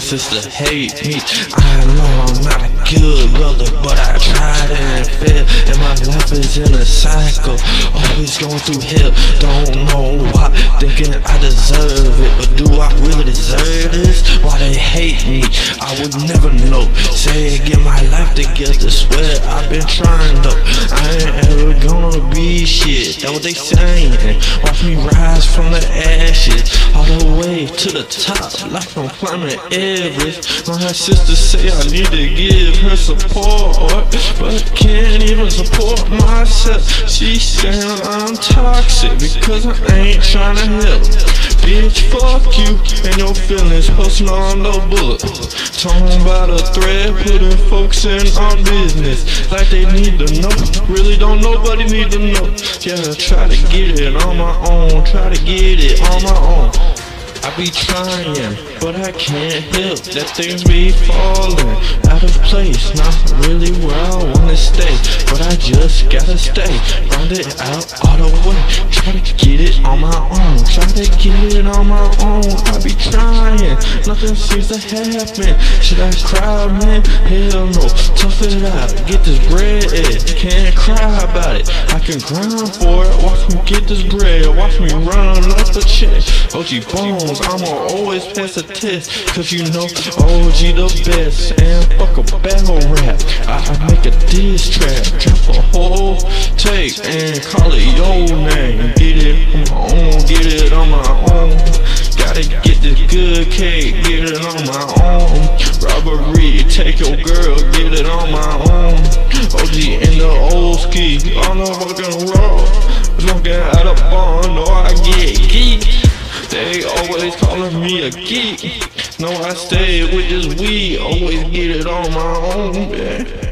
sister hate me. I know I'm not a good brother, but I tried and failed, and my life is in a cycle, always going through hell. Don't know why, thinking I deserve it, but do I really deserve this? Why they hate me, I would never know. Say get my life together, swear I've been trying though. I ain't ever gonna be shit, that's what they saying. Watch me rise from the ashes, all the way to the top, like I'm climbing Everest. My sister say I need to give her support, but can't even support myself. She saying I'm toxic because I ain't trying to help. Bitch, fuck you and your feelings, posting on the book, talking about a thread, putting folks in our business like they need to know. Really don't nobody need to know. Yeah, try to get it on my own, try to get it on my own. I be trying, but I can't help that things be falling out of place, not really where I wanna stay, but I just gotta stay, round it out all the way, try to get it on my own, try to get it on my own. I be trying, nothing seems to happen. Should I cry, man? Hell no, tough it out, get this bread, can't cry about it, I can grind for it. Watch me get this bread, watch me run up the check. OG Bones, I'ma always pass the test, cause you know OG the best. And fuck a battle rap, I make a diss track, drop a whole tape and call it your name. Get it on my own, get it on my own. Gotta get this good cake, get it on my own. Robbery, take your girl, get it on my own. OG in the old ski, on the fucking road, smoking out of barn, know I get geek. They always calling me a geek. No, I stay with this weed, always get it on my own, man.